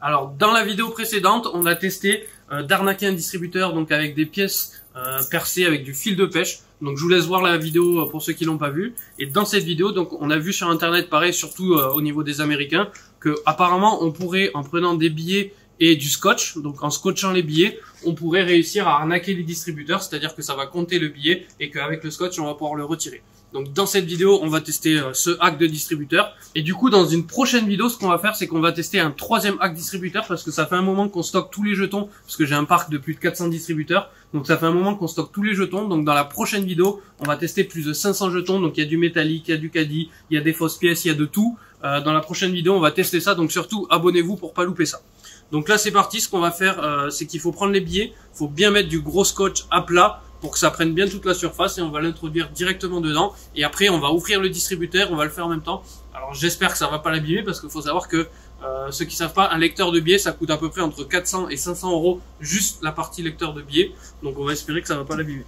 Alors, dans la vidéo précédente, on a testé d'arnaquer un distributeur donc avec des pièces percées avec du fil de pêche. Donc, je vous laisse voir la vidéo pour ceux qui l'ont pas vue. Et dans cette vidéo, donc, on a vu sur Internet, pareil, surtout au niveau des Américains, que apparemment, on pourrait, en prenant des billets et du scotch, donc en scotchant les billets, on pourrait réussir à arnaquer les distributeurs, c'est-à-dire que ça va compter le billet et qu'avec le scotch, on va pouvoir le retirer. Donc dans cette vidéo, on va tester ce hack de distributeur. Et du coup, dans une prochaine vidéo, ce qu'on va faire, c'est qu'on va tester un troisième hack distributeur parce que ça fait un moment qu'on stocke tous les jetons, parce que j'ai un parc de plus de 400 distributeurs. Donc ça fait un moment qu'on stocke tous les jetons. Donc dans la prochaine vidéo, on va tester plus de 500 jetons. Donc il y a du métallique, il y a du caddie, il y a des fausses pièces, il y a de tout. Dans la prochaine vidéo, on va tester ça. Donc surtout, abonnez-vous pour pas louper ça. Donc là, c'est parti. Ce qu'on va faire, c'est qu'il faut prendre les billets. Il faut bien mettre du gros scotch à plat pour que ça prenne bien toute la surface et on va l'introduire directement dedans. Et après, on va ouvrir le distributeur, on va le faire en même temps. Alors, j'espère que ça va pas l'abîmer parce qu'il faut savoir que ceux qui savent pas, un lecteur de billets, ça coûte à peu près entre 400 et 500 euros juste la partie lecteur de billets. Donc, on va espérer que ça va pas l'abîmer.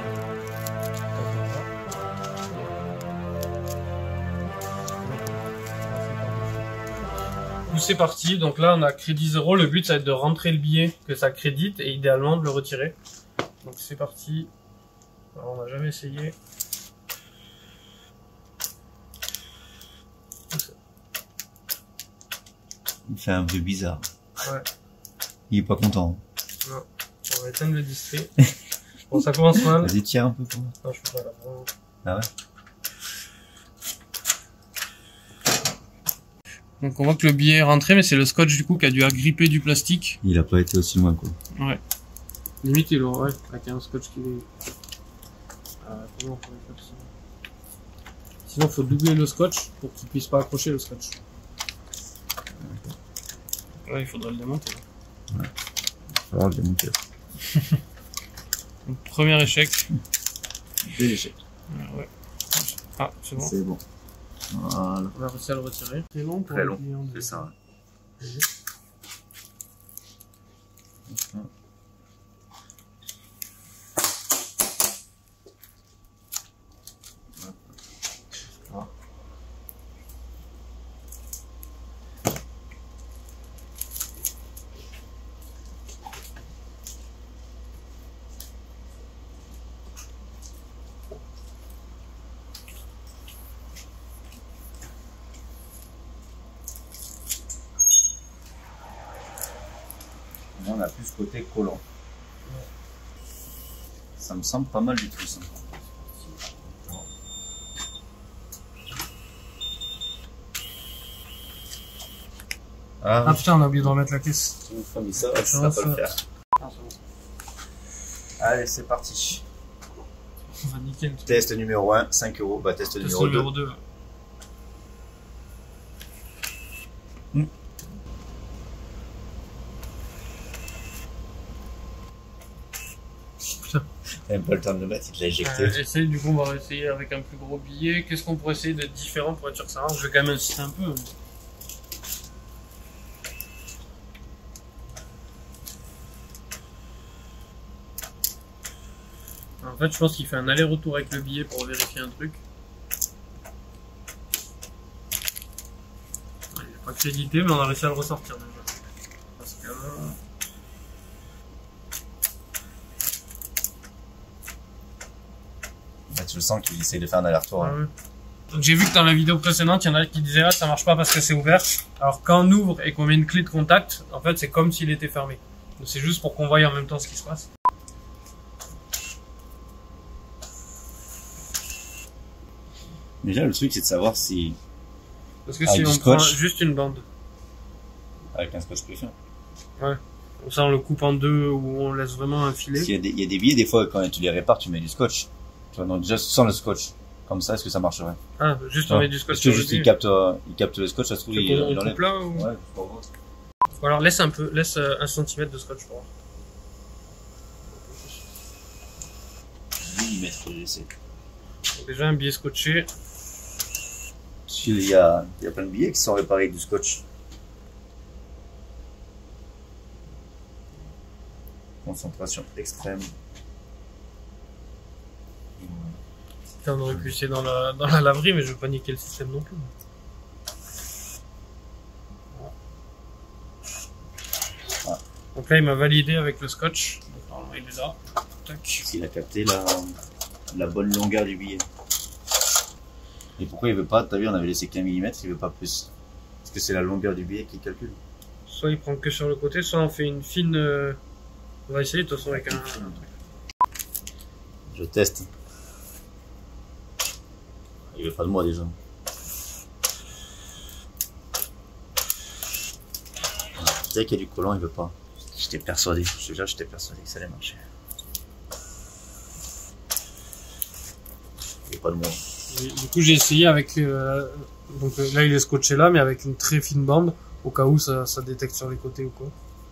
C'est parti, donc là on a crédit 0, le but ça va être de rentrer le billet que ça crédite et idéalement de le retirer. Donc c'est parti, alors, on n'a jamais essayé. Il fait un bruit bizarre. Ouais. Il est pas content. Non, on va éteindre le display. Bon, ça commence mal. Vas-y, tire un peu pour moi. Non, je peux pas là. Ah ouais. Donc on voit que le billet est rentré, mais c'est le scotch du coup qui a dû agripper du plastique. Il a pas été aussi loin quoi. Ouais. Limite il aurait, ouais, avec un scotch qui est... comment on pourrait faire ça? Sinon faut doubler le scotch pour qu'il puisse pas accrocher le scotch. Là il faudrait le démonter. Ouais. Il va falloir le démonter. Donc, premier échec. Deux échecs. Ouais. Ah, c'est bon. C'est bon. Voilà. On va réussir à le retirer. Très long pour Très long, c'est ça. Ouais. On a plus ce côté collant. Ça me semble pas mal du tout ça. Ah putain, on a oublié de remettre la caisse. Ça va pas le faire. Ah, c'est bon. Allez, c'est parti. On va niquer le truc. Test numéro 1, 5 euros. Bah, test numéro 2. Putain. T'as même pas le temps de le mettre, il l'a éjecté. Du coup, on va essayer avec un plus gros billet. Qu'est-ce qu'on pourrait essayer d'être différent pour être sûr que ça marche? Je vais quand même insister un peu. En fait, je pense qu'il fait un aller-retour avec le billet pour vérifier un truc. Il n'est pas crédité, mais on a réussi à le ressortir déjà. Parce que... En fait, je sens qu'il essaie de faire un aller-retour. Ah ouais. Donc j'ai vu que dans la vidéo précédente, il y en a qui disaient ah, ça marche pas parce que c'est ouvert. Alors quand on ouvre et qu'on met une clé de contact, en fait c'est comme s'il était fermé. Donc c'est juste pour qu'on voie en même temps ce qui se passe. Déjà, le truc, c'est de savoir si... Parce que si on prend juste une bande. Avec un scotch plus fin. Ouais. Ça, on le coupe en deux ou on laisse vraiment un filet. Il y a des billets, des fois, quand tu les répares, tu mets du scotch. Tu vois, donc déjà, sans le scotch. Comme ça, est-ce que ça marcherait? Ah, juste on met du scotch. Est-ce que juste il capte le scotch, ça se trouve, il enlève. Là, ou... Ouais, pour voir. Ou alors laisse un peu, laisse 1 cm de scotch pour voir. 10 mm, j'essaie. Déjà un billet scotché. Parce qu'il y a plein de billets qui sont réparés avec du scotch. Concentration extrême. On aurait pu essayer dans la laverie, mais je veux pas niquer le système non plus. là, il m'a validé avec le scotch. Donc, normalement, il est là. Tac. Il a capté la bonne longueur du billet. Et pourquoi il veut pas? T'as vu, on avait laissé qu'1 mm, il veut pas plus. Parce que c'est la longueur du billet qu'il calcule. Soit il prend que sur le côté, soit on fait une fine. On va essayer de toute façon avec un. Je teste. Il veut pas de moi déjà. Dès qu'il y a du collant, il veut pas. J'étais persuadé. Je te jure, j'étais persuadé que ça allait marcher. Il veut pas de moi. Du coup, j'ai essayé avec. Donc là, il est scotché là, mais avec une très fine bande, au cas où ça détecte sur les côtés ou quoi.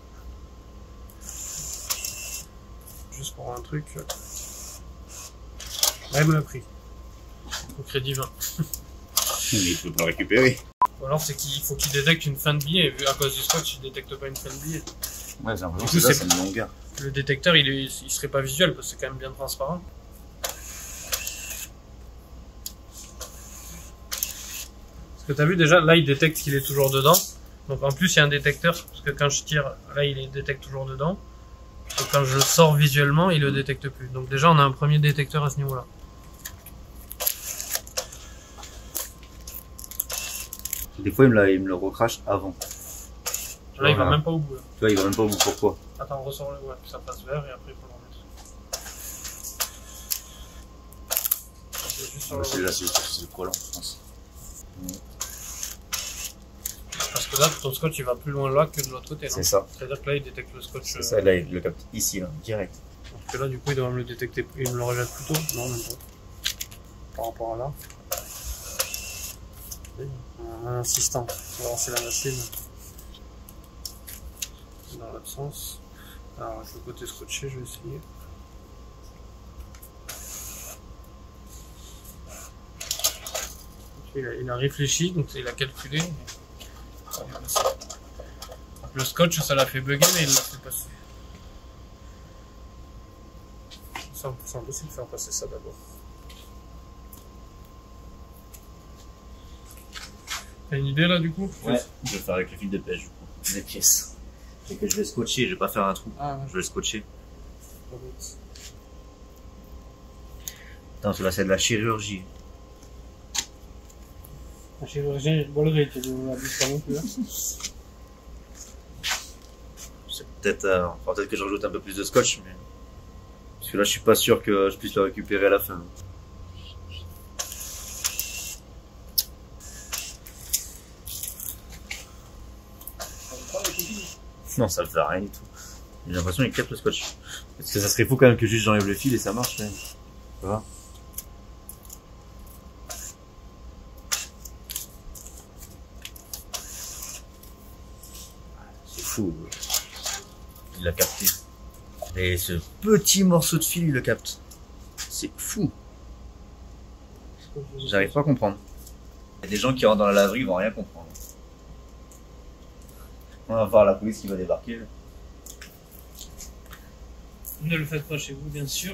Juste pour un truc. Là, il me l'a pris. Au crédit 20. Mais il peut pas le récupérer. Ou alors, c'est qu'il faut qu'il détecte une fin de billet, et vu à cause du scotch, il détecte pas une fin de billet. Ouais, j'ai l'impression que ça, c'est une longueur. Le détecteur, il serait pas visuel, parce que c'est quand même bien transparent. Parce que t'as vu déjà, là, il détecte qu'il est toujours dedans. Donc en plus, il y a un détecteur, parce que quand je tire, là, il détecte toujours dedans. Et quand je le sors visuellement, il le détecte plus. Donc déjà, on a un premier détecteur à ce niveau-là. Des fois, il me le recrache avant. Là, il va même pas au bout. Là. Tu vois, il va même pas au bout. Pourquoi? Attends, on ressort le. Ouais, puis ça passe vert et après, il faut le remettre. C'est juste sur le. C'est le collant, je pense. Parce que là, ton scotch, il va plus loin là que de l'autre côté. C'est ça. C'est-à-dire que là, il détecte le scotch. C'est ça, là, il le capte ici, là, direct. Parce que là, du coup, il doit me le détecter. Il me le rejette plus tôt. Non, même pas. Par rapport à là. Un assistant. On va lancer la machine. Dans l'absence. Alors, avec le côté scotché, je vais essayer. Il a réfléchi, donc il a calculé. Le scotch, ça l'a fait bugger, mais il l'a fait passer. C'est impossible de faire passer ça d'abord. T'as une idée là du coup? Ouais, je vais faire avec le fil de pêche du coup, des pièces. Et que je vais scotcher, je vais pas faire un trou. Ah, ouais. Je vais le scotcher. Attends, là c'est de la chirurgie. Un chirurgien, il bolerait, tu ne l'abuses pas non plus. Hein. C'est peut-être peut-être que je rajoute un peu plus de scotch, mais parce que là je suis pas sûr que je puisse le récupérer à la fin. Non, ça ne fait rien du tout. J'ai l'impression qu'il capte le scotch. Parce que ça serait fou quand même que juste j'enlève le fil et ça marche quand même. Tu vois? C'est fou. Il l'a capté. Et ce petit morceau de fil, il le capte. C'est fou. J'arrive pas à comprendre. Il y a des gens qui rentrent dans la laverie, ils vont rien comprendre. On va voir la police qui va débarquer. Ne le faites pas chez vous, bien sûr.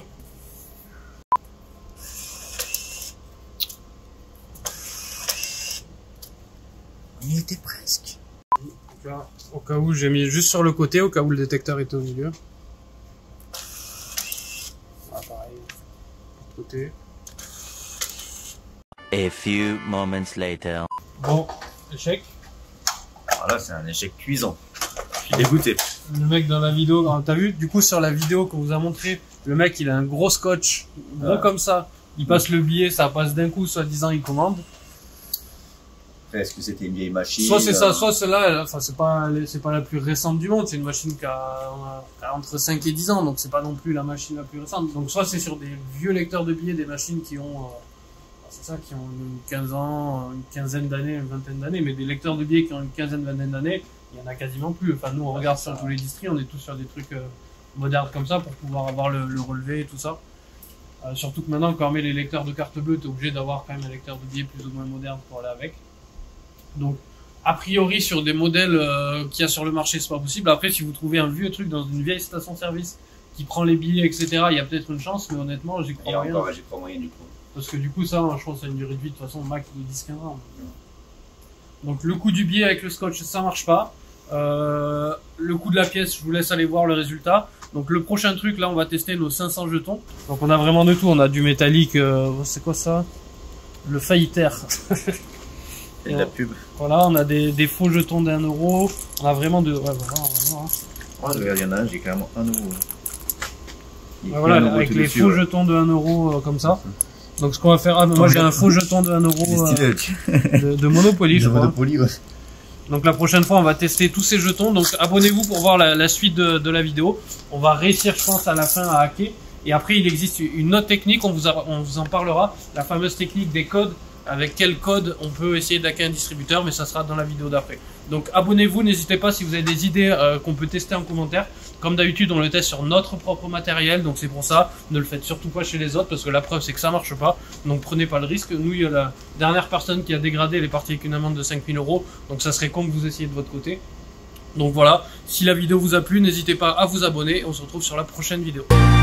On y était presque. Donc là, au cas où, j'ai mis juste sur le côté, au cas où le détecteur était au milieu. Ah, pareil. Côté. A few moments later. Bon, échec. Alors là, c'est un échec cuisant. Je suis dégoûté. Le mec dans la vidéo, t'as vu, du coup, sur la vidéo qu'on vous a montré, le mec, il a un gros scotch, gros comme ça. Il passe le billet, ça passe d'un coup, soi-disant, il commande. Après, est-ce que c'était une vieille machine? Soit c'est ça, soit celle-là, enfin, c'est pas la plus récente du monde, c'est une machine qui a entre 5 et 10 ans, donc c'est pas non plus la machine la plus récente. Donc, soit c'est sur des vieux lecteurs de billets, des machines qui ont, c'est ça, qui ont une 15 ans, une quinzaine d'années, une vingtaine d'années, mais des lecteurs de billets qui ont une quinzaine, vingtaine d'années, il y en a quasiment plus. Enfin, nous, on regarde sur tous les distries, on est tous sur des trucs modernes comme ça pour pouvoir avoir le relevé et tout ça. Surtout que maintenant, quand on met les lecteurs de carte bleue, t'es obligé d'avoir quand même un lecteur de billets plus ou moins moderne pour aller avec. Donc, a priori, sur des modèles qu'il y a sur le marché, c'est pas possible. Après, si vous trouvez un vieux truc dans une vieille station-service qui prend les billets, etc., il y a peut-être une chance, mais honnêtement, j'y crois moyen. Encore, j'y crois moyen du coup. Parce que du coup, ça, je pense, ça a une durée de vie de toute façon max de 10-15 ans. Donc, le coup du billet avec le scotch, ça marche pas. Le coût de la pièce, je vous laisse aller voir le résultat. Donc le prochain truc, là, on va tester nos 500 jetons. Donc on a vraiment de tout. On a du métallique, c'est quoi ça? Le faillitaire. Et de la pub. Voilà, on a des faux jetons d'1 euro. On a vraiment de... Ouais, voilà, on va voir. Oh, regarde, il y en a un, j'ai carrément 1 euro. Ouais, voilà, avec les faux jetons de 1 euro comme ça. Donc ce qu'on va faire... Ah, moi j'ai un faux jeton de 1 euro de Monopoly, je crois. Monopoly, ouais. Donc la prochaine fois, on va tester tous ces jetons. Donc abonnez-vous pour voir la suite de la vidéo. On va réussir, je pense, à la fin à hacker. Et après, il existe une autre technique, on vous en parlera. La fameuse technique des codes. Avec quel code on peut essayer d'hacker un distributeur, mais ça sera dans la vidéo d'après. Donc abonnez-vous, n'hésitez pas si vous avez des idées qu'on peut tester en commentaire. Comme d'habitude, on le teste sur notre propre matériel, donc c'est pour ça, ne le faites surtout pas chez les autres, parce que la preuve c'est que ça marche pas, donc prenez pas le risque. Nous, il y a la dernière personne qui a dégradé, elle est partie avec une amende de 5000 €, donc ça serait con que vous essayiez de votre côté. Donc voilà, si la vidéo vous a plu, n'hésitez pas à vous abonner, on se retrouve sur la prochaine vidéo.